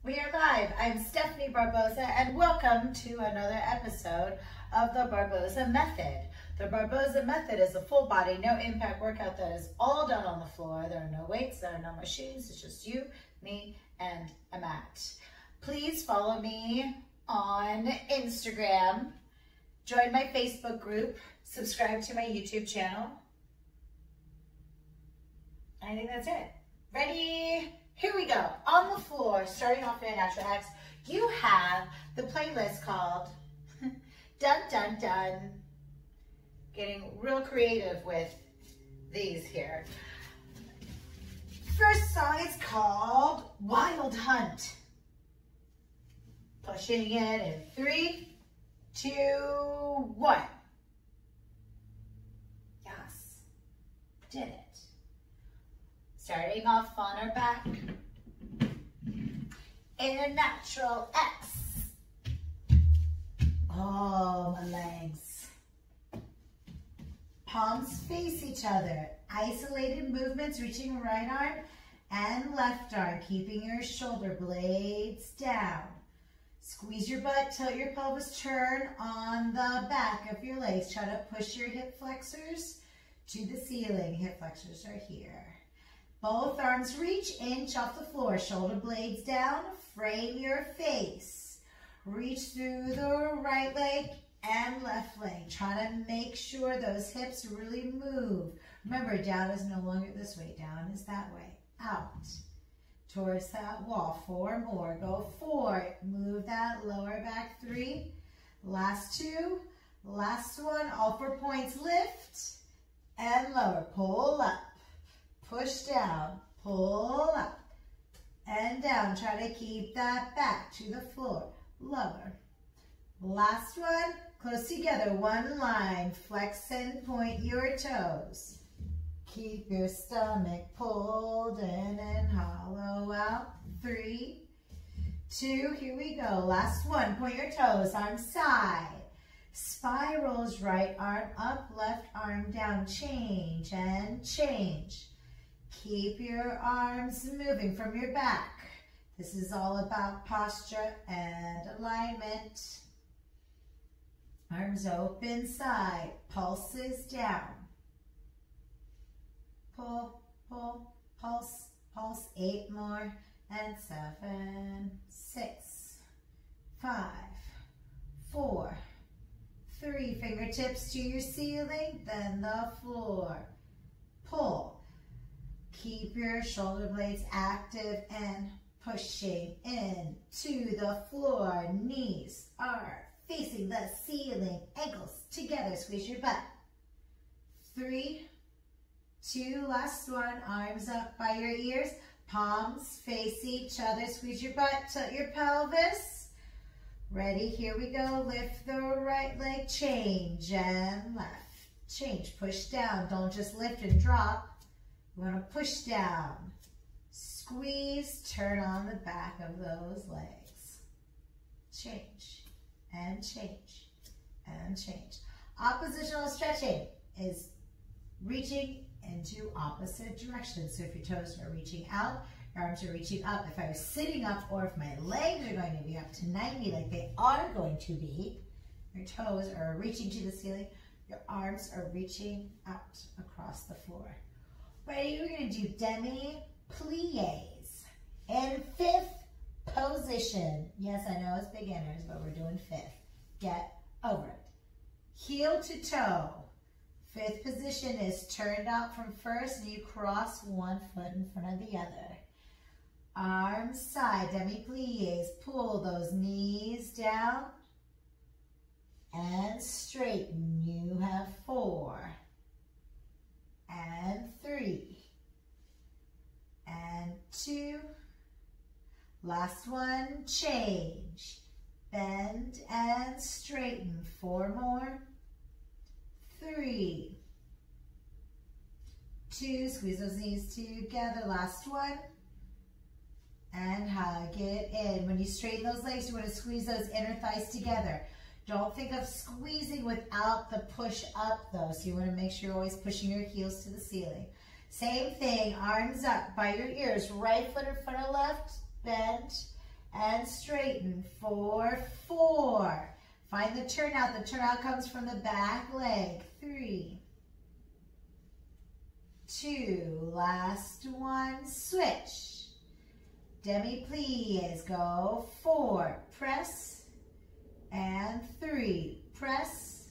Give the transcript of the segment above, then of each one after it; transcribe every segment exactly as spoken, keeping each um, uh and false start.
We are live. I'm Stephanie Barboza and welcome to another episode of the Barboza Method. The Barboza Method is a full body, no impact workout that is all done on the floor. There are no weights, there are no machines. It's just you, me, and a mat. Please follow me on Instagram, join my Facebook group, subscribe to my YouTube channel. I think that's it. Ready? Here we go. On the floor, starting off in a natural X, you have the playlist called Dun Dun Dun. Getting real creative with these here. First song is called Wild Hunt. Pushing it in three, two, one. Yes, did it. Starting off on our back in a natural X. Oh, my legs. Palms face each other. Isolated movements, reaching right arm and left arm, keeping your shoulder blades down. Squeeze your butt, tilt your pelvis, turn on the back of your legs. Try to push your hip flexors to the ceiling. Hip flexors are here. Both arms reach, inch off the floor, shoulder blades down, frame your face. Reach through the right leg and left leg. Try to make sure those hips really move. Remember, down is no longer this way, down is that way. Out, towards that wall. Four more, go four. Move that lower back, three. Last two, last one. All four points, lift and lower, pull up. Push down, pull up, and down. Try to keep that back to the floor. Lower. Last one, close together, one line. Flex and point your toes. Keep your stomach pulled in and hollow out. Three, two, here we go. Last one, point your toes, arm side. Spirals, right arm up, left arm down. Change and change. Keep your arms moving from your back. This is all about posture and alignment. Arms open side, pulses down. Pull, pull, pulse, pulse. Eight more, and seven, six, five, four, three. Fingertips to your ceiling, then the floor. Pull. Keep your shoulder blades active and pushing in to the floor. Knees are facing the ceiling. Ankles together. Squeeze your butt. Three, two, last one. Arms up by your ears. Palms face each other. Squeeze your butt. Tilt your pelvis. Ready? Here we go. Lift the right leg. Change and left. Change. Push down. Don't just lift and drop. You want to push down, squeeze, turn on the back of those legs. Change, and change, and change. Oppositional stretching is reaching into opposite directions. So if your toes are reaching out, your arms are reaching up. If I was sitting up, or if my legs are going to be up to ninety like they are going to be, your toes are reaching to the ceiling, your arms are reaching out across the floor. Ready, we're going to do demi-plies in fifth position. Yes, I know it's beginners, but we're doing fifth. Get over it. Heel to toe. Fifth position is turned out from first, and you cross one foot in front of the other. Arms side, demi-plies. Pull those knees down and straighten. You have four. And three, and two, last one, change, bend and straighten, four more, three, two, squeeze those knees together, last one, and hug it in. When you straighten those legs, you want to squeeze those inner thighs together. Don't think of squeezing without the push up though, so you want to make sure you're always pushing your heels to the ceiling. Same thing, arms up by your ears, right foot in front of left, bend and straighten. Four, four. Find the turnout. The turnout comes from the back leg. Three, two, last one, switch. Demi-plies, go. Four, press, and three, press,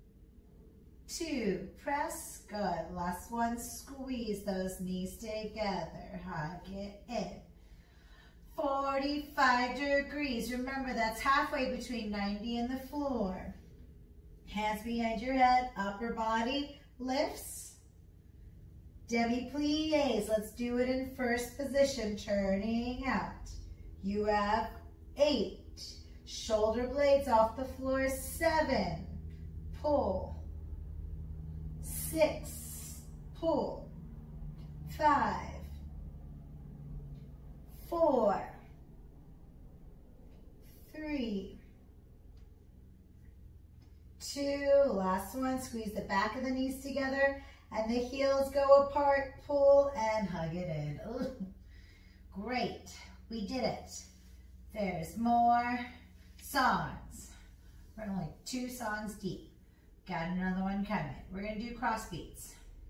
two, press, good. Last one, squeeze those knees together, hug it in. forty-five degrees, remember that's halfway between ninety and the floor. Hands behind your head, upper body lifts. Demi-plies, let's do it in first position, turning out. You have eight. Shoulder blades off the floor, seven. Pull. Six. Pull. Five. Four. Three. Two. Last one, squeeze the back of the knees together. And the heels go apart, pull, and hug it in. Ooh, great, we did it. There's more songs. We're only two songs deep. Got another one coming. We're gonna do cross beats.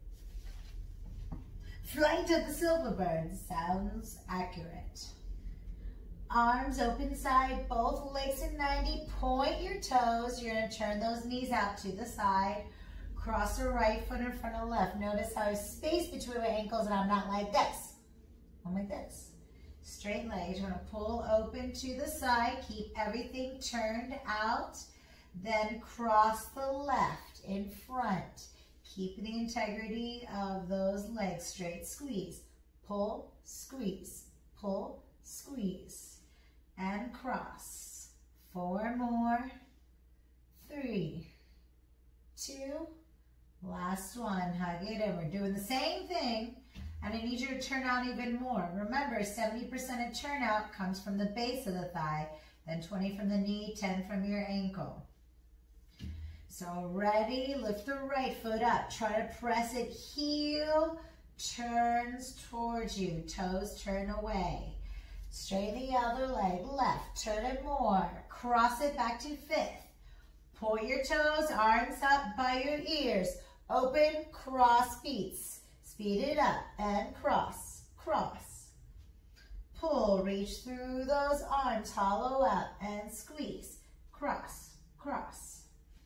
Flight of the silver bird sounds accurate. Arms open side, both legs to ninety. Point your toes. You're gonna turn those knees out to the side. Cross the right foot in front of left. Notice how there's space between my ankles and I'm not like this. I'm like this. Straight legs. You're going to pull open to the side. Keep everything turned out. Then cross the left in front. Keep the integrity of those legs straight. Squeeze. Pull, squeeze. Pull, squeeze. And cross. Four more. Three. Two. Last one, hug it in. We're doing the same thing, and I need you to turn out even more. Remember, seventy percent of turnout comes from the base of the thigh, then twenty from the knee, ten from your ankle. So ready, lift the right foot up. Try to press it, heel turns towards you, toes turn away. Straighten the other leg, left, turn it more. Cross it back to fifth. Point your toes, arms up by your ears. Open, cross, beats. Speed it up and cross, cross. Pull, reach through those arms, hollow out and squeeze. Cross, cross.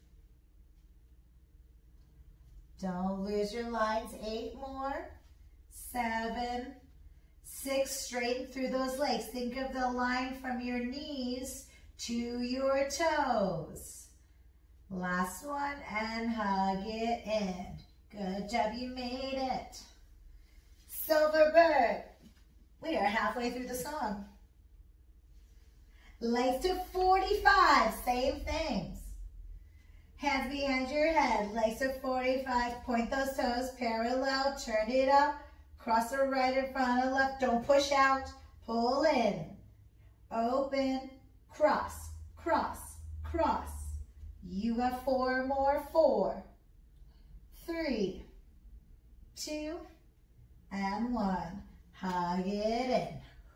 Don't lose your lines. Eight more. Seven, six, straighten through those legs. Think of the line from your knees to your toes. Last one, and hug it in. Good job, you made it. Silver bird. We are halfway through the song. Legs to forty-five, same things. Hands behind your head, legs to forty-five. Point those toes parallel, turn it up. Cross the right in front of left, don't push out. Pull in, open, cross, cross, cross. You have four more, four, three, two, and one. Hug it in.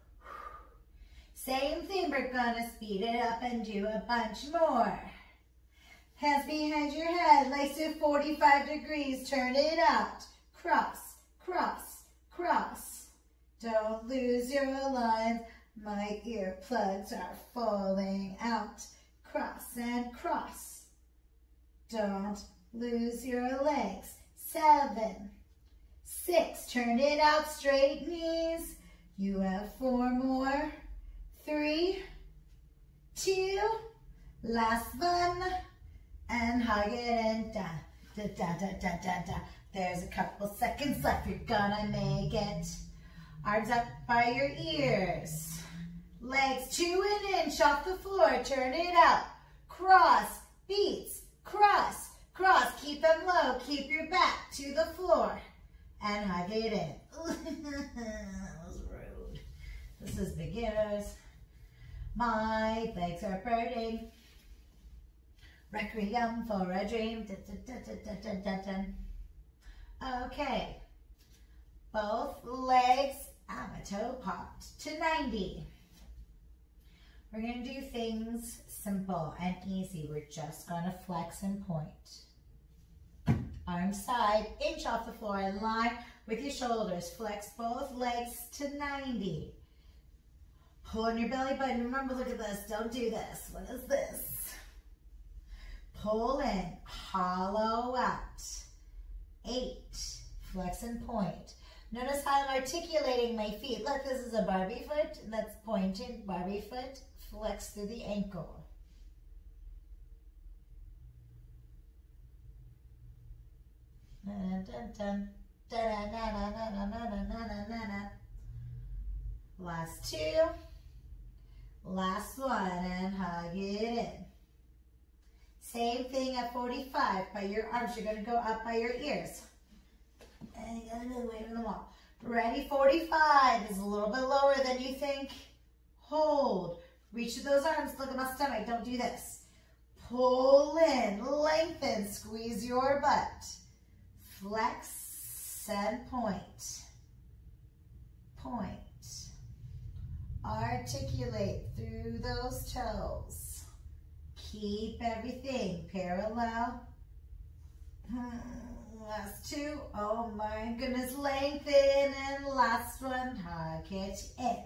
Same thing, we're gonna speed it up and do a bunch more. Hands behind your head, legs to forty-five degrees, turn it out. Cross, cross, cross. Don't lose your lines, my earplugs are falling out. Cross and cross. Don't lose your legs. Seven, six, turn it out, straight knees. You have four more. Three, two, last one, and hug it in. Da, da, da, da, da, da, da. There's a couple seconds left. You're gonna make it. Arms up by your ears. Legs to an inch off the floor. Turn it out. Cross, beats, cross, cross. Keep them low. Keep your back to the floor. And hug it in. That was rude. This is beginners. My legs are burning. Requiem for a dream. Da, da, da, da, da, da, da. Okay. Both legs, I'm a toe popped to ninety. We're going to do things simple and easy. We're just going to flex and point. Arm side, inch off the floor in line with your shoulders. Flex both legs to ninety. Pull on your belly button. Remember, look at this. Don't do this. What is this? Pull in, hollow out. Eight. Flex and point. Notice how I'm articulating my feet. Look, this is a Barbie foot. That's pointed. Barbie foot. Flex through the ankle. Dun, dun, dun. Dun, dun, dun, dun, dun, dun, dun, dun, dun. Last two. Last one, and hug it in. Same thing at forty-five. By your arms, you're going to go up by your ears. And you're going to move away from the wall. Ready? forty-five is a little bit lower than you think. Hold. Reach to those arms. Look at my stomach. Don't do this. Pull in. Lengthen. Squeeze your butt. Flex and point. Point. Articulate through those toes. Keep everything parallel. Last two. Oh my goodness. Lengthen. And last one. Hug it in.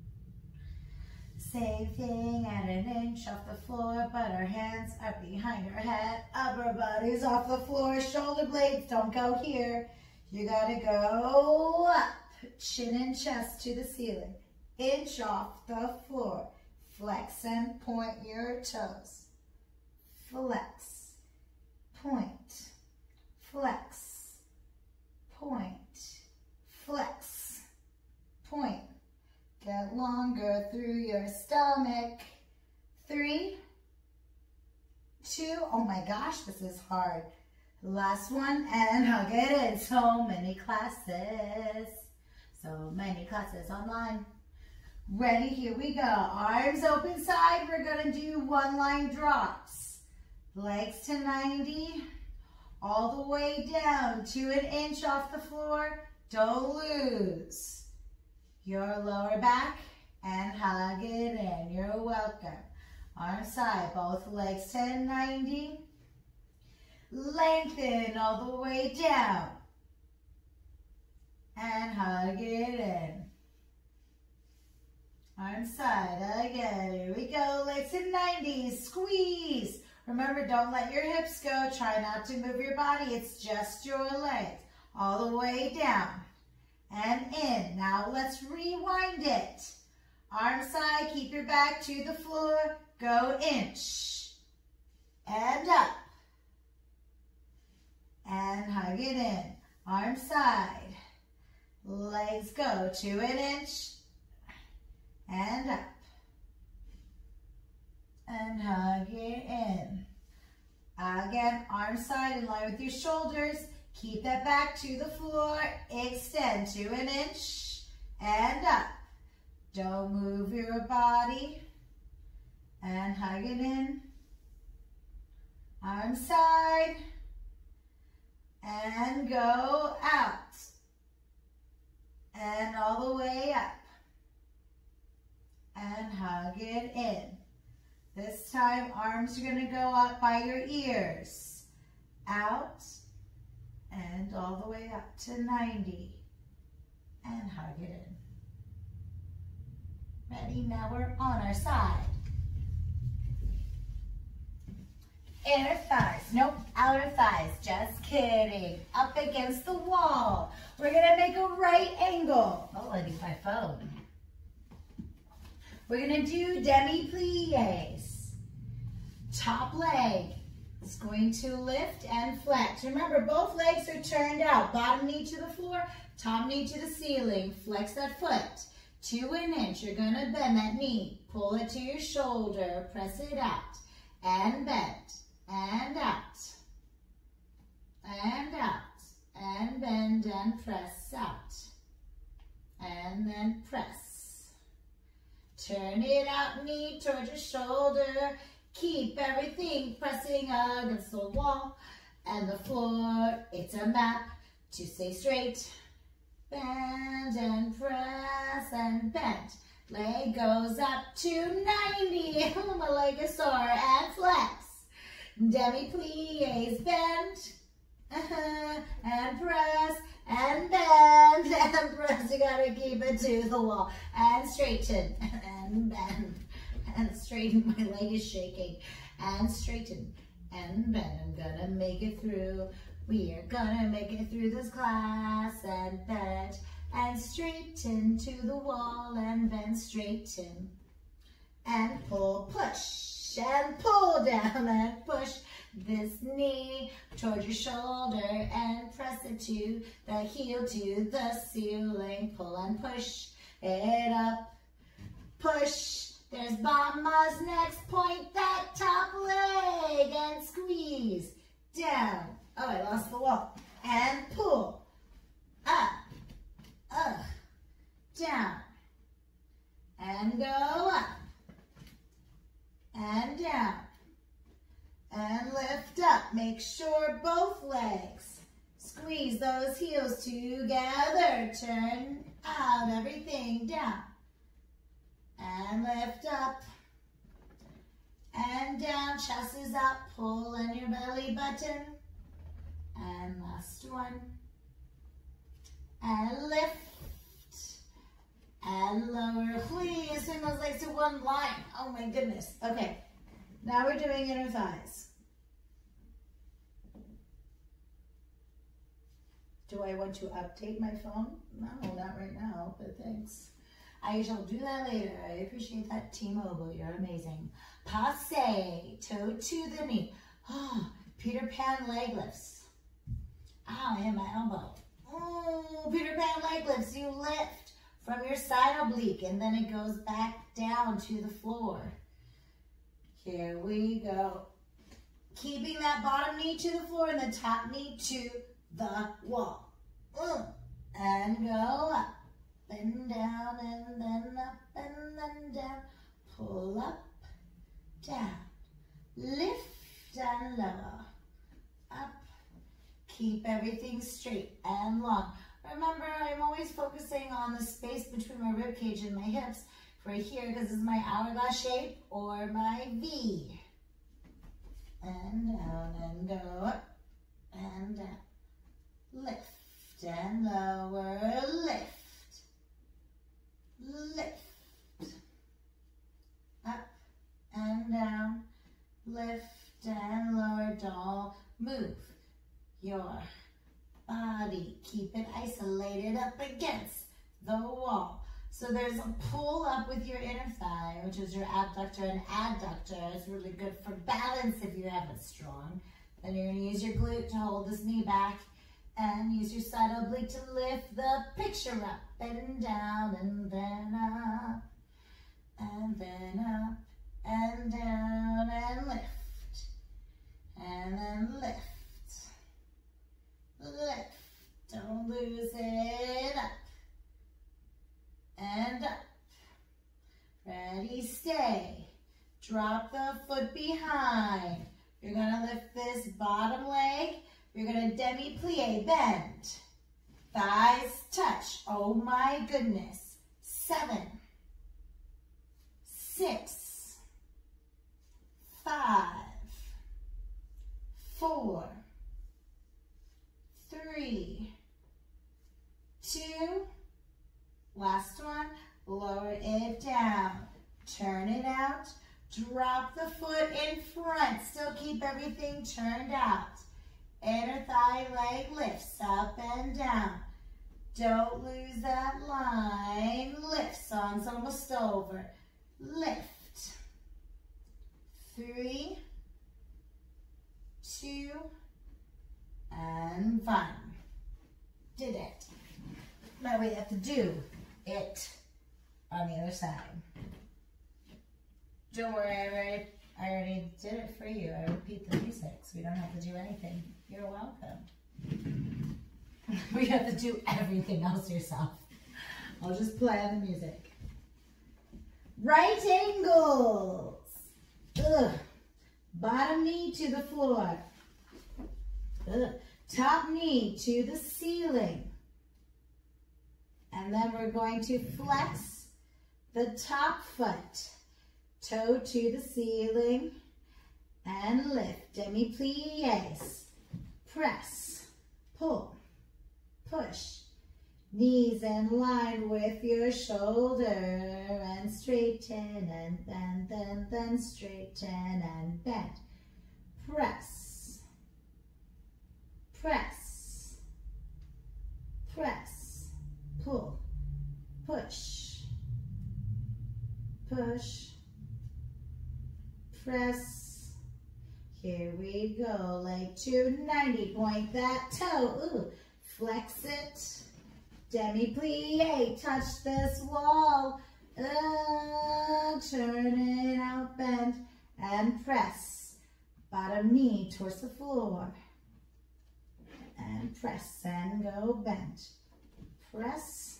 Same thing at an inch off the floor, but our hands are behind our head. Upper body's off the floor. Shoulder blades don't go here. You gotta go up. Chin and chest to the ceiling. Inch off the floor. Flex and point your toes. Flex. Point. Flex. Point. Flex. Point. Get longer through your stomach. Three. Two. Oh my gosh, this is hard. Last one, and hug it in. So many classes. So many classes online. Ready? Here we go. Arms open side. We're going to do one line drops. Legs to ninety. All the way down to an inch off the floor. Don't lose your lower back and hug it in. You're welcome. Arm side. Both legs to ninety. Lengthen all the way down. And hug it in. Arm side again. Here we go. Legs to ninety. Squeeze. Remember, don't let your hips go. Try not to move your body. It's just your legs. All the way down and in. Now let's rewind it. Arm side. Keep your back to the floor. Go inch. And up. And hug it in. Arm side. Legs go to an inch. And up. And hug it in. Again, arm side in line with your shoulders. Keep that back to the floor. Extend to an inch. And up. Don't move your body. And hug it in. Arm side. And go out. And all the way up. And hug it in. This time, arms are going to go up by your ears. Out. And all the way up to ninety. And hug it in. Ready? Now we're on our side. Inner thighs. Nope, outer thighs. Just kidding. Up against the wall. We're going to make a right angle. Oh, I need my phone. We're going to do demi-plies. Top leg is going to lift and flex. Remember, both legs are turned out. Bottom knee to the floor, top knee to the ceiling. Flex that foot to an inch. You're going to bend that knee. Pull it to your shoulder. Press it out. And bend. And out. And out. And bend and press out. And then press. Turn it out, knee towards your shoulder. Keep everything pressing against the wall and the floor. It's a map to stay straight. Bend and press and bend. Leg goes up to ninety. Oh, my leg is sore. And flex. Demi-plies, bend. Uh-huh. And press. And bend. And press. You gotta keep it to the wall. And straighten. And bend. And straighten. My leg is shaking. And straighten. And bend. I'm gonna make it through. We are gonna make it through this class. And bend. And straighten to the wall. And bend, straighten. And pull, push. And pull down. And push this knee towards your shoulder. And press it to the heel, to the ceiling. Pull and push it up. Push. There's Mama's next. Point that top leg and squeeze down. Oh, I lost the wall. And pull up, up, down, and go up, and down, and lift up. Make sure both legs squeeze those heels together. Turn out everything down. And lift up and down, chest is up, pull in your belly button. And last one. And lift and lower. Please swing those legs to one line. Oh my goodness. Okay, now we're doing inner thighs. Do I want to update my phone? No, not right now, but thanks. I shall do that later. I appreciate that, T-Mobile. You're amazing. Passe, toe to the knee. Oh, Peter Pan leg lifts. Ow, I hit my elbow. Oh, Peter Pan leg lifts. You lift from your side oblique, and then it goes back down to the floor. Here we go. Keeping that bottom knee to the floor and the top knee to the wall. Uh, and go up. And down, and then up, and then down. Pull up, down. Lift and lower. Up. Keep everything straight and long. Remember, I'm always focusing on the space between my rib cage and my hips. Right here, because this is my hourglass shape or my V. And down, and go up, and down. Lift and lower, lift. Lift, up and down, lift and lower. Don't move your body. Keep it isolated up against the wall. So there's a pull up with your inner thigh, which is your abductor and adductor. It's really good for balance if you have it strong. Then you're going to use your glute to hold this knee back. And use your side oblique to lift the picture up and down and then up and then up and down and lift and then lift, lift, don't lose it, up and up, ready, stay, drop the foot behind, you're gonna lift this bottom leg. You're going to demi-plie, bend. Thighs touch. Oh my goodness. Seven, six, five, four, three, two, last one, lower it down. Turn it out. Drop the foot in front. Still keep everything turned out. Inner thigh leg lifts up and down. Don't lose that line. Lift. Song's almost over. Lift. Three, two, and one. Did it. Now we have to do it on the other side. Don't worry, I already, I already did it for you. I repeat the music, so we don't have to do anything. You're welcome. We have to do everything else yourself. I'll just play the music. Right angles. Ugh. Bottom knee to the floor. Ugh. Top knee to the ceiling. And then we're going to flex the top foot, toe to the ceiling, and lift, demi-plies, press, pull, push, knees in line with your shoulder, and straighten, and bend, then, then straighten, and bend, press, press, press, pull, push, push, press. Here we go, leg to ninety, point that toe, ooh, flex it, demi-plie, touch this wall, uh, turn it out, bend, and press, bottom knee towards the floor, and press, and go, bend, press,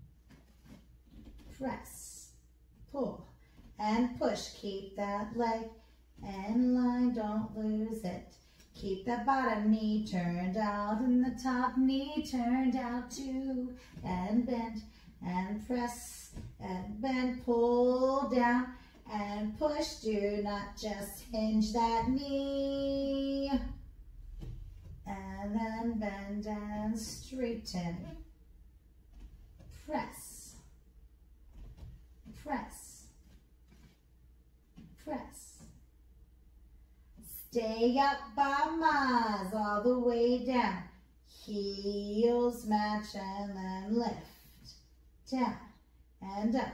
press, pull, and push, keep that leg in line, don't lose it. Keep that bottom knee turned out and the top knee turned out too. And bend and press and bend, pull down and push. Do not just hinge that knee. And then bend and straighten. Press, press, press. Stay up, mamas, all the way down. Heels match and then lift. Down and up.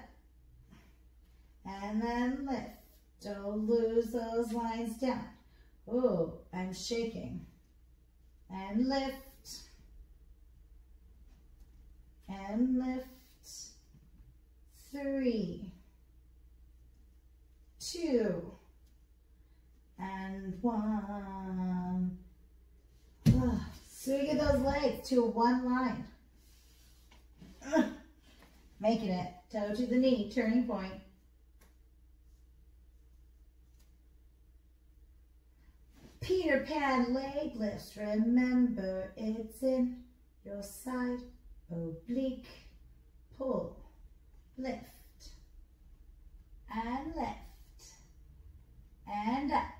And then lift. Don't lose those lines down. Oh, I'm shaking. And lift. And lift. Three. Two. And one. Ugh. Swing those legs to one line. Ugh. Making it. Toe to the knee, turning point. Peter Pan leg lifts. Remember, it's in your side. Oblique. Pull. Lift. And lift. And up.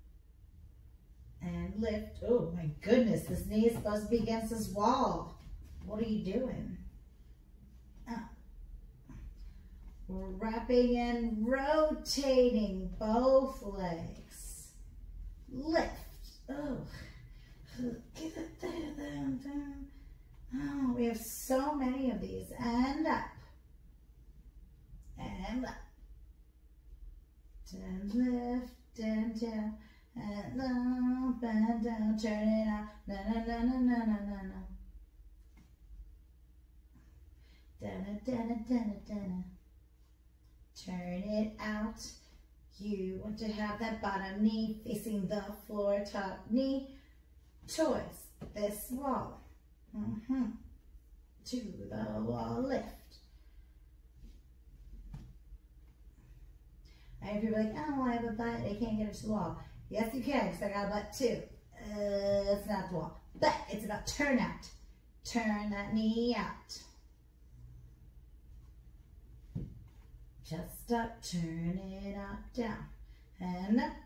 And lift. Oh my goodness, this knee is supposed to be against this wall. What are you doing? Oh. We're wrapping and rotating both legs. Lift. Oh. Get it there, there, there. Oh, we have so many of these. And up. And up. And lift. And down. And up and down, turn it out, na na na na na na na na. Dana dana dana dana. Turn it out. You want to have that bottom knee facing the floor, top knee towards this wall. Mm-hmm. To the wall, lift. And if you're like, oh, I have a butt, I can't get it to the wall. Yes, you can, because I got a butt too. Uh, it's not the wall. But it's about turn out. Turn that knee out. Just up, turn it out, down. And up.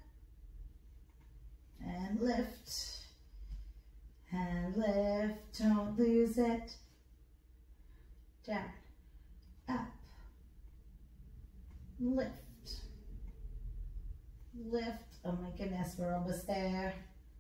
And lift. And lift. Don't lose it. Down. Up. Lift. Lift. Oh my goodness, we're almost there.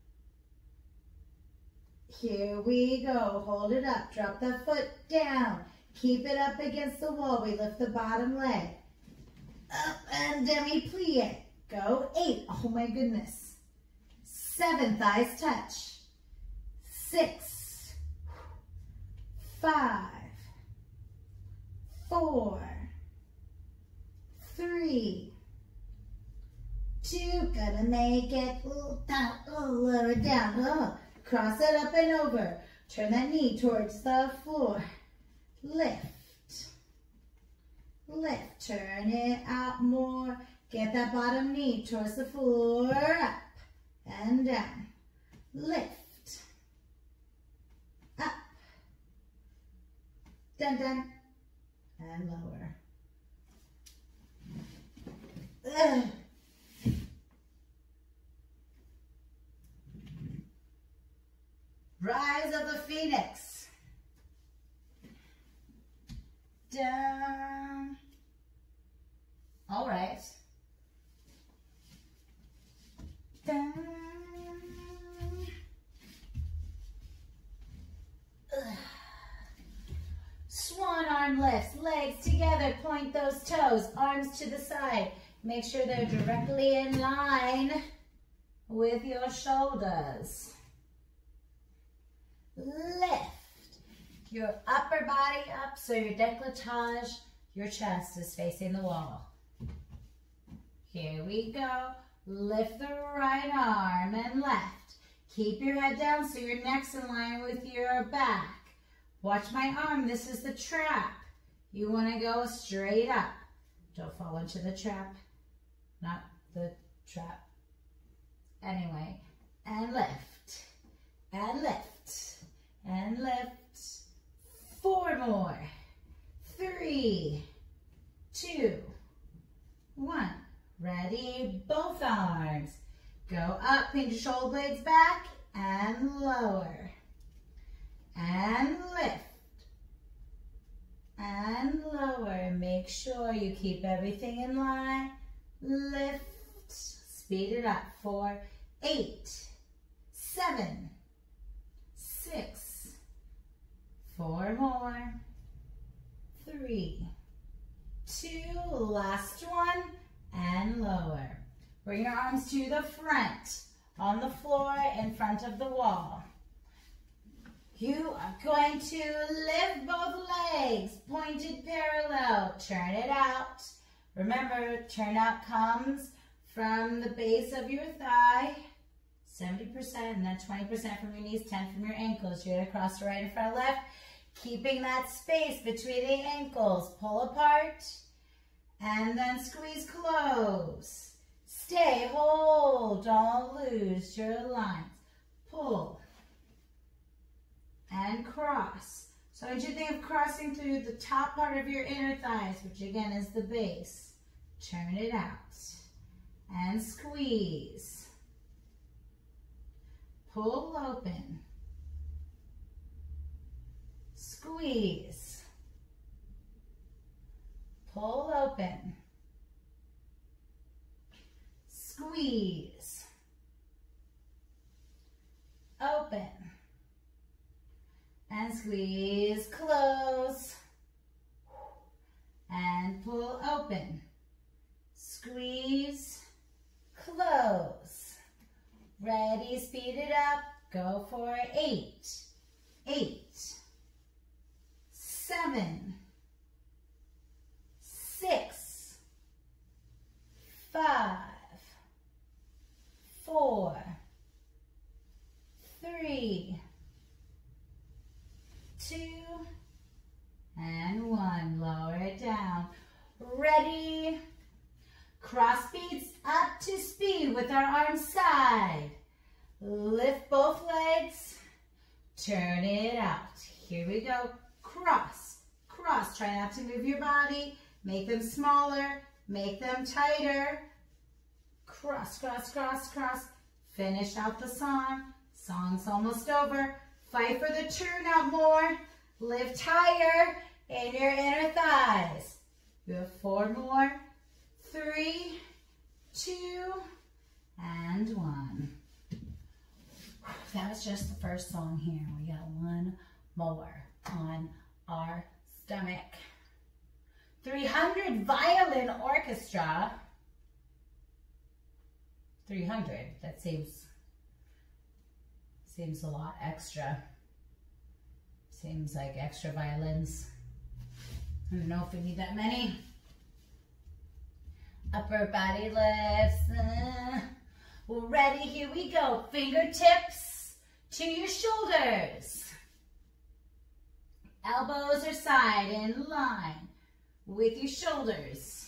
Here we go. Hold it up. Drop that foot down. Keep it up against the wall. We lift the bottom leg. Up and demi-plie. Go. Eight. Oh my goodness. Seven. Thighs touch. Six. Five. Four. Three. Two, gonna make it, ooh, down, ooh, lower down, oh, cross it up and over, turn that knee towards the floor, lift, lift, turn it out more, get that bottom knee towards the floor, up and down, lift, up, down, down, and lower. Ugh. Rise of the Phoenix. Down. All right. Down. Ugh. Swan arm lifts, legs together, point those toes, arms to the side. Make sure they're directly in line with your shoulders. Lift your upper body up so your décolletage, your chest is facing the wall. Here we go. Lift the right arm and left. Keep your head down so your neck's in line with your back. Watch my arm. This is the trap. You want to go straight up. Don't fall into the trap. Not the trap. Anyway, and lift, and lift, and lift. Four more. Three, two, one. Ready? Both arms. Go up, pinch your shoulder blades back, and lower. And lift. And lower. Make sure you keep everything in line. Lift. Speed it up. Four, eight, seven, six, four more, three, two, last one, and lower. Bring your arms to the front, on the floor, in front of the wall. You are going to lift both legs, pointed parallel, turn it out. Remember, turn out comes from the base of your thigh, seventy percent, and then twenty percent from your knees, ten from your ankles. You're going to cross right in front of left, keeping that space between the ankles. Pull apart, and then squeeze close. Stay, hold, don't lose your lines. Pull, and cross. So I want you to think of crossing through the top part of your inner thighs, which again is the base. Turn it out. And squeeze. Pull open. Squeeze. Pull open. Squeeze. Open. And squeeze, close. And pull open. Squeeze. Close. Ready, speed it up. Go for eight, eight, seven, six, five, four, three, two, and one. Lower it down. Ready? Cross beats up to speed with our arms side. Lift both legs. Turn it out. Here we go. Cross, cross. Try not to move your body. Make them smaller. Make them tighter. Cross, cross, cross, cross. Finish out the song. Song's almost over. Fight for the turnout more. Lift higher in your inner thighs. You have four more. Three, two, and one. That was just the first song here. We got one more on our stomach. three hundred violin orchestra. three hundred, that seems, seems a lot extra. Seems like extra violins. I don't know if we need that many. Upper body lifts. Uh, we're ready, here we go. Fingertips to your shoulders. Elbows are side in line with your shoulders.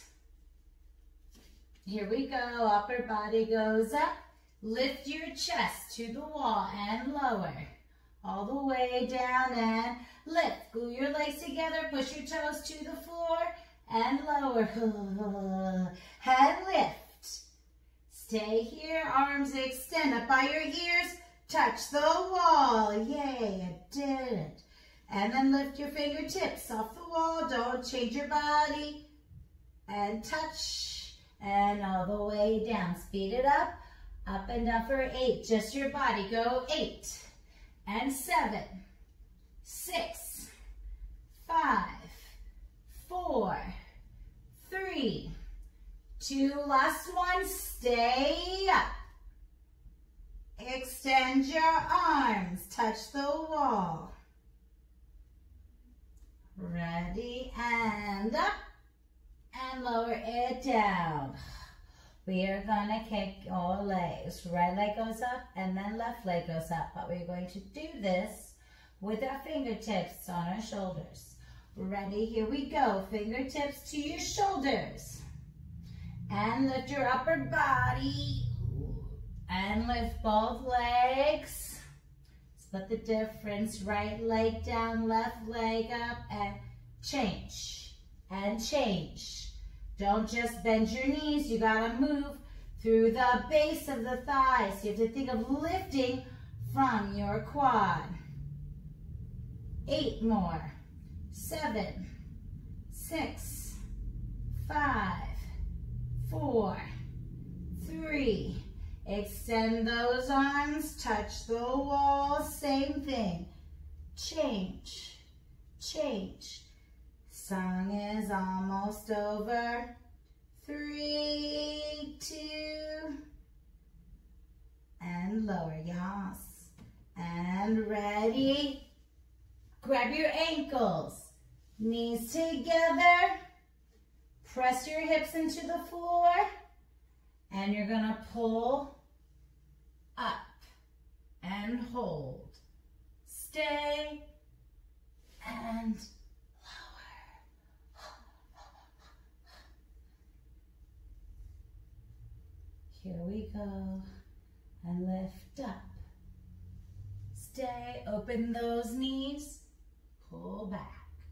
Here we go. Upper body goes up. Lift your chest to the wall and lower. All the way down and lift. Glue your legs together. Push your toes to the floor and lower. And lift. Stay here, arms extend up by your ears. Touch the wall. Yay, I did it. And then lift your fingertips off the wall. Don't change your body. And touch. And all the way down. Speed it up. Up and down for eight. Just your body. Go eight. And seven. Six. Five. Four. Three. Two. Last one. Stay up. Extend your arms. Touch the wall. Ready, and up. And lower it down. We are going to kick all legs. Right leg goes up and then left leg goes up. But we're going to do this with our fingertips on our shoulders. Ready? Here we go. Fingertips to your shoulders. And lift your upper body. And lift both legs. Split the difference. Right leg down, left leg up, and change. And change. Don't just bend your knees. You gotta move through the base of the thighs. You have to think of lifting from your quad. Eight more. Seven. Six. Five. Four. Three. Extend those arms. Touch the wall. Same thing. Change. Change. Song is almost over. Three, two, and lower, yes. And ready. Grab your ankles. Knees together. Press your hips into the floor. And you're gonna pull up and hold. Stay and here we go, and lift up. Stay, open those knees, pull back.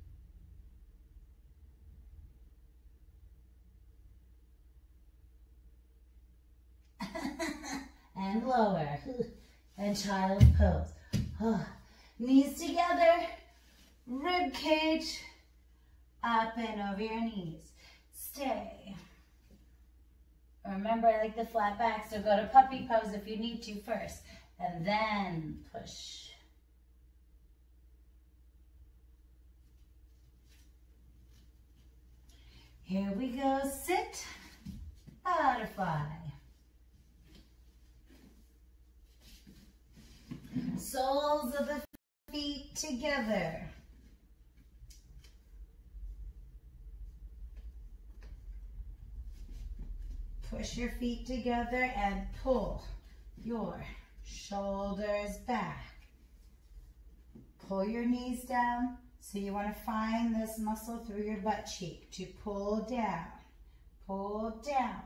And lower, and child's pose. Oh. Knees together, rib cage, up and over your knees. Stay. Remember, I like the flat back, so go to puppy pose if you need to first, and then push. Here we go, sit, butterfly. Soles of the feet together. Push your feet together and pull your shoulders back. Pull your knees down. So you want to find this muscle through your butt cheek to pull down. Pull down.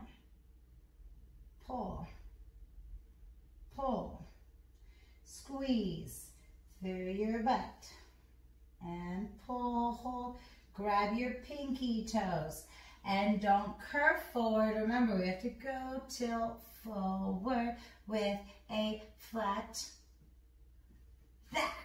Pull. Pull. Squeeze through your butt. And pull, hold. Grab your pinky toes. And don't curve forward. Remember, we have to go tilt forward with a flat back.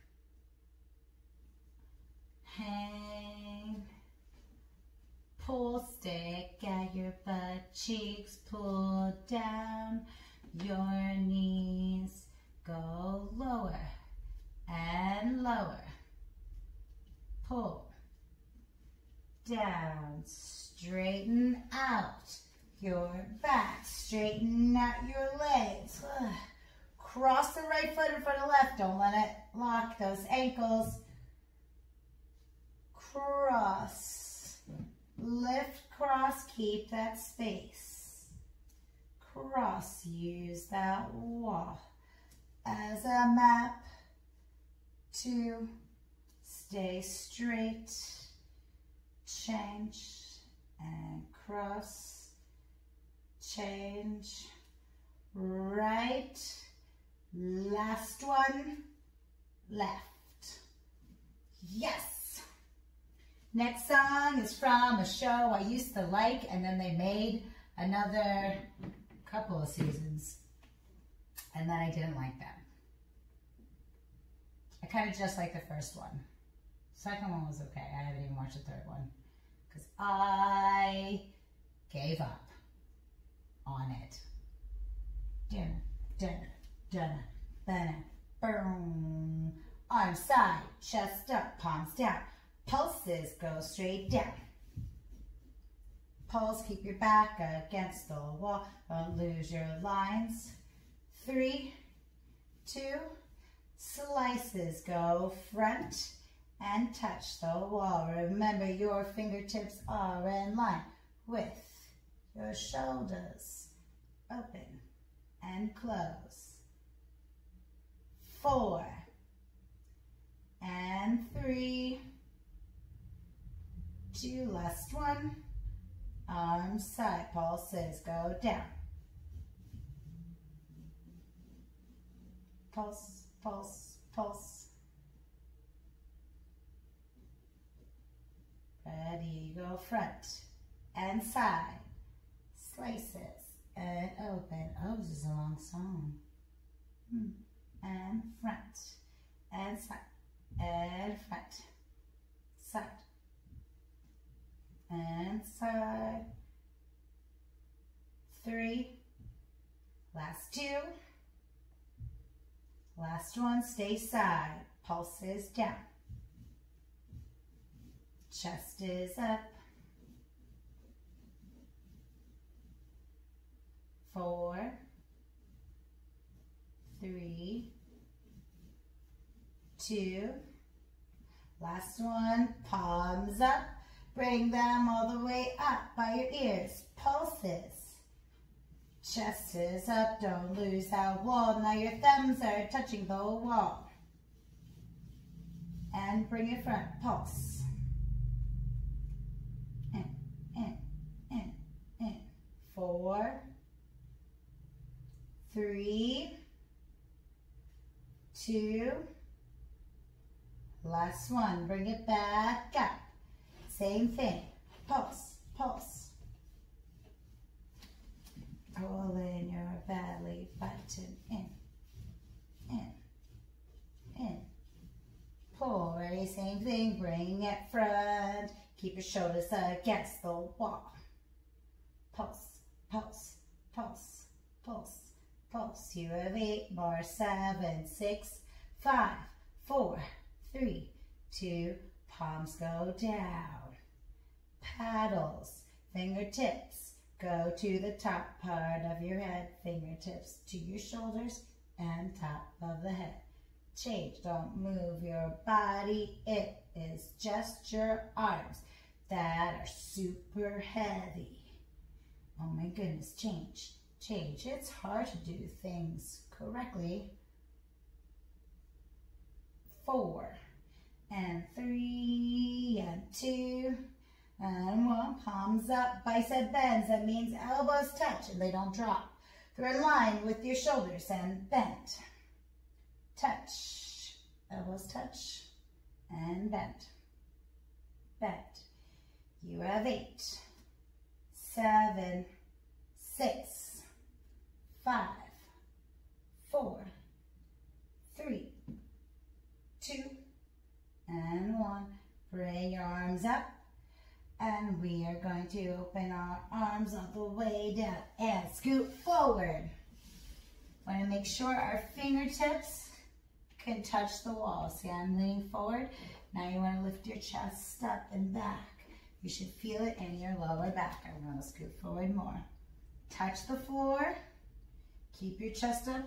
Hang. Pull, stick at your butt cheeks. Pull down your knees. Go lower and lower. Pull. Down. Straighten out your back. Straighten out your legs. Ugh. Cross the right foot in front of left. Don't let it lock those ankles. Cross. Lift, cross. Keep that space. Cross. Use that wall as a map to stay straight. Change and cross, change, right, last one, left. Yes. Next song is from a show I used to like, and then they made another a couple of seasons, and then I didn't like them. I kind of just like the first one. Second one was okay. I haven't even watched the third one because I gave up on it. Dun, dun, dun, dun, boom. Arms side, chest up, palms down. Pulses go straight down. Pulse, keep your back against the wall. Don't lose your lines. Three, two, slices go front and touch the wall. Remember, your fingertips are in line with your shoulders. Open and close. Four and three. Two, last one. Arms side, pulses go down. Pulse, pulse, pulse. Ready, go front and side. Slices and open. Oh, this is a long song. Hmm. And front and side and front, side and side. Three, last two, last one, stay side, pulses down, chest is up. Four, three, two, last one, palms up. Bring them all the way up by your ears. Pulses. Chest is up. Don't lose that wall. Now your thumbs are touching the wall. And bring it front. Pulse. In, in, in, in. Four. Three. Two. Last one. Bring it back up. Same thing. Pulse, pulse. Roll in your belly button. In, in, in. Pull. Ready? Same thing. Bring it front. Keep your shoulders against the wall. Pulse, pulse, pulse, pulse, pulse. You have eight more. Seven, six, five, four, three, two. Palms go down. Paddles, fingertips go to the top part of your head, fingertips to your shoulders and top of the head. Change, don't move your body, it is just your arms that are super heavy. Oh my goodness, change, change. It's hard to do things correctly. Four and three and two. And one, palms up, bicep bends. That means elbows touch and they don't drop. They're in line with your shoulders and bend. Touch, elbows touch and bend. Bend. You have eight, seven, six, five, four, three, two, and one. Bring your arms up. And we are going to open our arms all the way down and scoot forward. Want to make sure our fingertips can touch the wall. See, I'm leaning forward. Now you want to lift your chest up and back. You should feel it in your lower back. I'm going to scoot forward more. Touch the floor. Keep your chest up.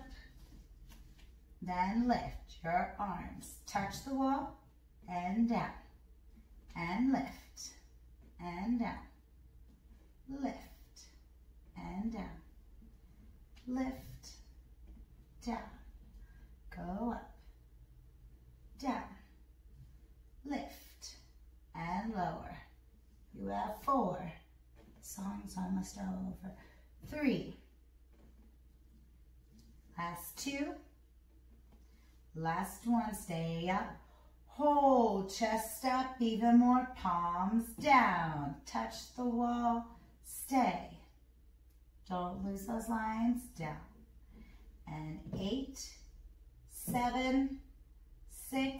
Then lift your arms. Touch the wall and down. And lift. And down, lift, and down, lift, down, go up, down, lift, and lower. You have four. Song's almost over. Three. Last two. Last one, stay up. Hold, chest up, even more, palms down. Touch the wall, stay. Don't lose those lines. Down. And eight, seven, six,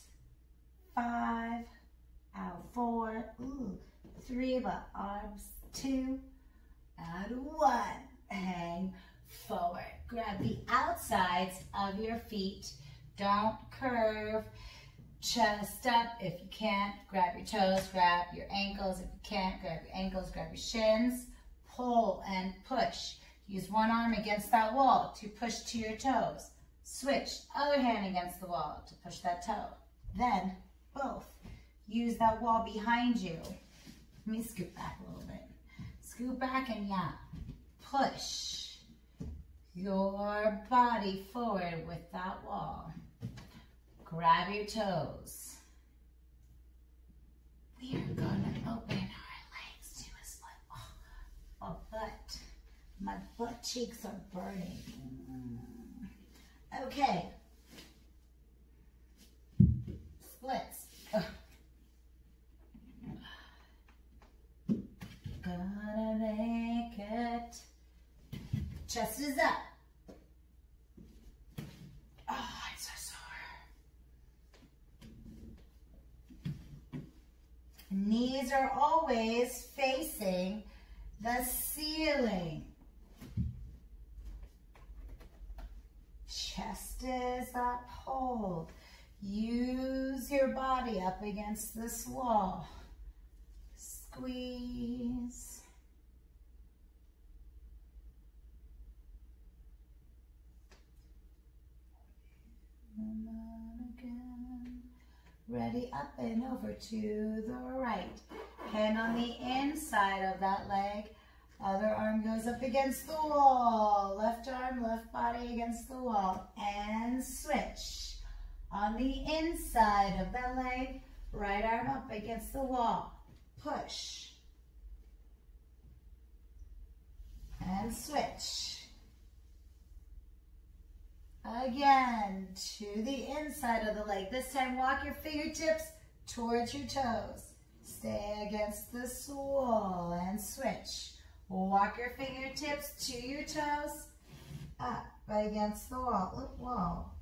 five, out, four, ooh, three, but arms, two, and one. Hang forward. Grab the outsides of your feet. Don't curve. Chest up. If you can't, grab your toes, grab your ankles. If you can't, grab your ankles, grab your shins. Pull and push. Use one arm against that wall to push to your toes. Switch, other hand against the wall to push that toe. Then, both. Use that wall behind you. Let me scoot back a little bit. Scoot back and yeah. Push your body forward with that wall. Grab your toes. We are gonna open our legs to a split. Oh, oh, butt. My butt cheeks are burning. Okay. Splits. Ugh. Gonna make it. Chest is up. Oh, I'm so sore. Knees are always facing the ceiling. Chest is up, hold. Use your body up against this wall. Squeeze. And then again. Ready, up and over to the right. Hand on the inside of that leg. Other arm goes up against the wall. Left arm, left body against the wall. And switch. On the inside of that leg, right arm up against the wall. Push. And switch. Again, to the inside of the leg. This time, walk your fingertips towards your toes. Stay against this wall and switch. Walk your fingertips to your toes, up against the wall, look, wall,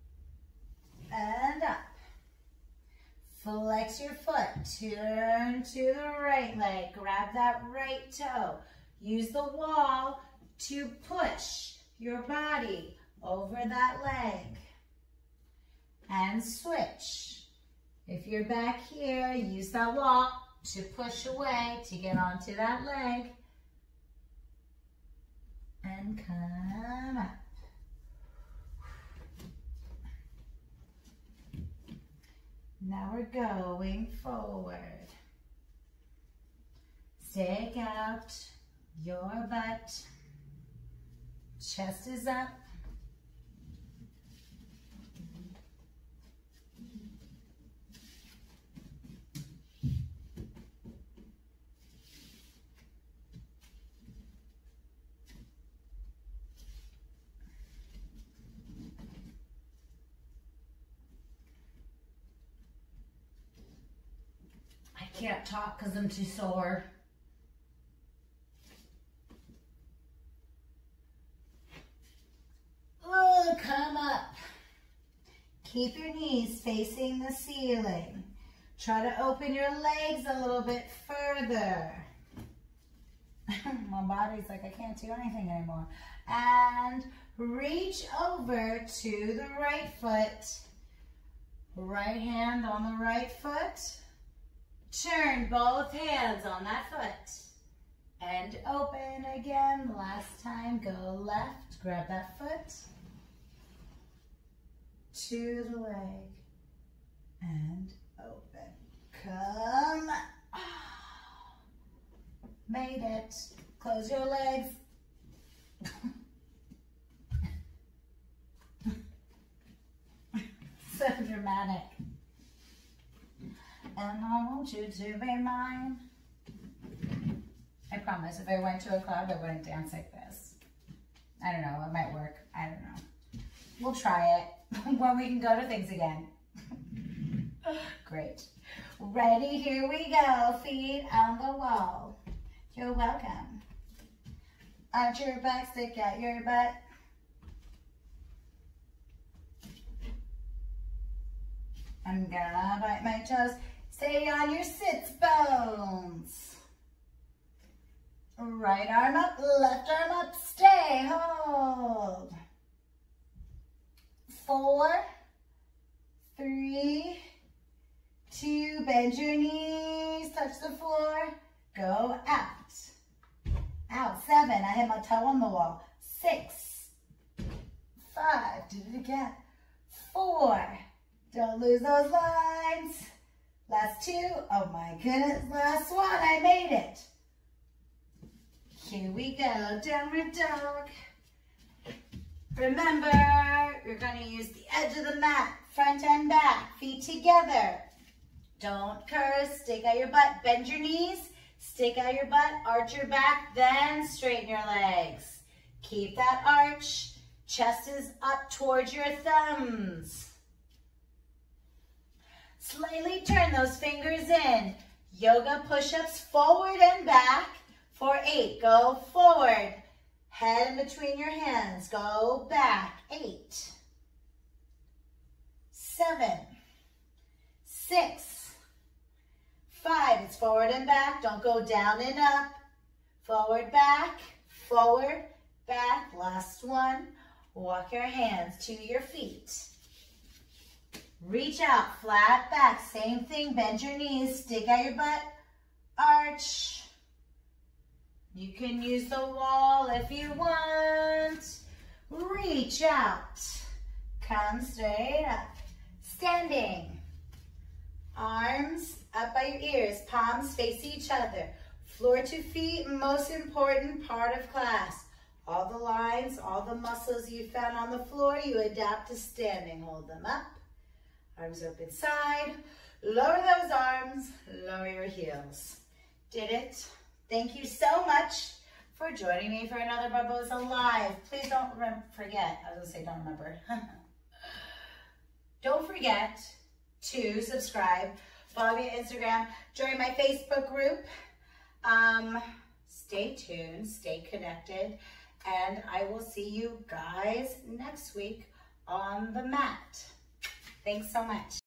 and up. Flex your foot, turn to the right leg, grab that right toe. Use the wall to push your body over that leg. And switch. If you're back here, use that wall to push away to get onto that leg. And come up. Now we're going forward. Stake out your butt. Chest is up. Can't talk because I'm too sore. Oh, come up. Keep your knees facing the ceiling. Try to open your legs a little bit further. My body's like, I can't do anything anymore. And reach over to the right foot. Right hand on the right foot. Turn both hands on that foot. And open again. Last time, go left. Grab that foot. To the leg. And open. Come. Made it. Close your legs. So dramatic. And I want you to be mine. I promise, if I went to a club, I wouldn't dance like this. I don't know, it might work. I don't know. We'll try it when we can go to things again. Great. Ready, here we go. Feet on the wall. You're welcome. arch your back, stick out your butt. I'm gonna bite my toes. Stay on your sits bones. Right arm up, left arm up, stay, hold. Four, three, two, bend your knees, touch the floor, go out. Out, seven, I hit my toe on the wall. Six, five, did it again. Four, don't lose those lines. Last two, oh my goodness, last one, I made it. Here we go, downward dog. Remember, you're gonna use the edge of the mat, front and back, feet together. Don't curse, stick out your butt, bend your knees, stick out your butt, arch your back, then straighten your legs. Keep that arch, chest is up towards your thumbs. Slightly turn those fingers in. Yoga push-ups forward and back. For eight, go forward. Head in between your hands, go back. Eight, seven, six, five. It's forward and back. Don't go down and up. Forward, back, forward, back. Last one. Walk your hands to your feet. Reach out, flat back. Same thing, bend your knees, stick out your butt, arch. You can use the wall if you want. Reach out. Come straight up. Standing. Arms up by your ears. Palms face each other. Floor to feet, most important part of class. All the lines, all the muscles you found on the floor, you adapt to standing. Hold them up. Arms open side. Lower those arms. Lower your heels. Did it? Thank you so much for joining me for another Barboza Live. Please don't forget, I was going to say don't remember. Don't forget to subscribe, follow me on Instagram, join my Facebook group. Um, stay tuned, stay connected, and I will see you guys next week on the mat. Thanks so much.